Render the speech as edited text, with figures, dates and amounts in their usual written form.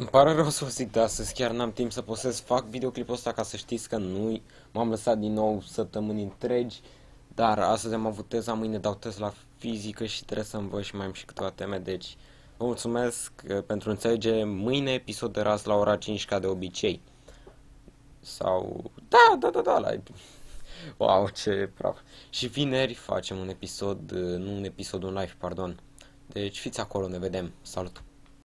Îmi pare rău să vă zic de astăzi, chiar n-am timp să postez. Fac videoclipul ăsta ca să știți că nu m-am lăsat din nou săptămâni întregi. Dar astăzi am avut teza, mâine dau test la fizică și trebuie să învăț și mai am și câteva teme. Deci vă mulțumesc pentru înțelegere. Mâine episod de raz la ora 5 ca de obicei. Sau... Da, la... Wow, ce praf. Și vineri facem un episod, nu un episod, un live, pardon. Deci fiți acolo, ne vedem. Salut!